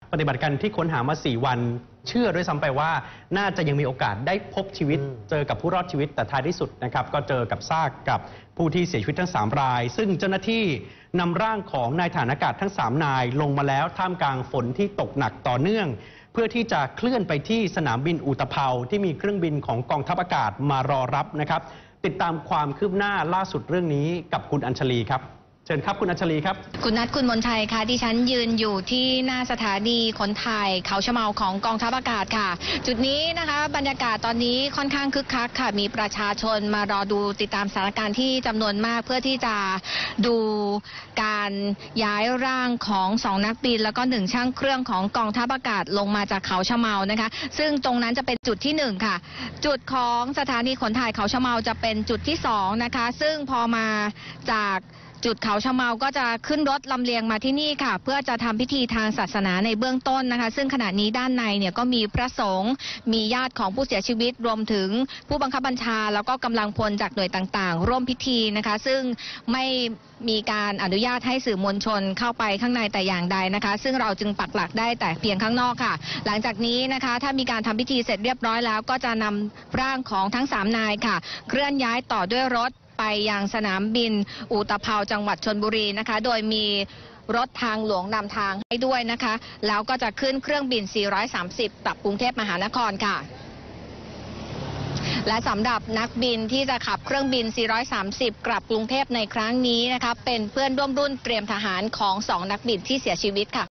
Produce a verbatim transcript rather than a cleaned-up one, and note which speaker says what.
Speaker 1: ปฏิบัติการที่ค้นหามาสี่วันเชื่อด้วยซ้ำไปว่าน่าจะยังมีโอกาสได้พบชีวิตเจอกับผู้รอดชีวิตแต่ท้ายที่สุดนะครับก็เจอกับซากกับผู้ที่เสียชีวิตทั้งสามรายซึ่งเจ้าหน้าที่นำร่างของนายฐานอากาศทั้งสามนายลงมาแล้วท่ามกลางฝนที่ตกหนักต่อเนื่องเพื่อที่จะเคลื่อนไปที่สนามบินอุตภเปาที่มีเครื่องบินของกองทัพอากาศมารอรับนะครับติดตามความคืบหน้าล่าสุดเรื่องนี้กับคุณอัญชลีครับเชิญครับคุณอัญชลีครับ
Speaker 2: คุณนัทคุณมนชัยค่ะดิฉันยืนอยู่ที่หน้าสถานีขนถ่ายเขาชะเมาของกองทัพอากาศค่ะจุดนี้นะคะบรรยากาศตอนนี้ค่อนข้างคึกคักค่ะมีประชาชนมารอดูติดตามสถานการณ์ที่จำนวนมากเพื่อที่จะดูการย้ายร่างของสองนักบินแล้วก็หนึ่งช่างเครื่องของกองทัพอากาศลงมาจากเขาชะเมานะคะซึ่งตรงนั้นจะเป็นจุดที่หนึ่งค่ะจุดของสถานีขนถ่ายเขาชะเมาจะเป็นจุดที่สองนะคะซึ่งพอมาจากจุดเขาชะเมาก็จะขึ้นรถลำเลียงมาที่นี่ค่ะเพื่อจะทำพิธีทางศาสนาในเบื้องต้นนะคะซึ่งขณะนี้ด้านในเนี่ยก็มีพระสงฆ์มีญาติของผู้เสียชีวิตรวมถึงผู้บังคับบัญชาแล้วก็กำลังพลจากหน่วยต่างๆร่วมพิธีนะคะซึ่งไม่มีการอนุญาตให้สื่อมวลชนเข้าไปข้างในแต่อย่างใดนะคะซึ่งเราจึงปักหลักได้แต่เพียงข้างนอกค่ะหลังจากนี้นะคะถ้ามีการทำพิธีเสร็จเรียบร้อยแล้วก็จะนำร่างของทั้งสามนายค่ะเคลื่อนย้ายต่อด้วยรถไปยังสนามบินอุตภเปาจังหวัดชลบุรีนะคะโดยมีรถทางหลวงนำทางให้ด้วยนะคะแล้วก็จะขึ้นเครื่องบินสี่ร้อยสามสิบกลับกรุงเทพมหานครค่ะและสำหรับนักบินที่จะขับเครื่องบินสี่ร้อยสามสิบกลับกรุงเทพในครั้งนี้นะคะเป็นเพื่อนร่วมรุ่นเตรียมทหารของสองนักบินที่เสียชีวิตค่ะ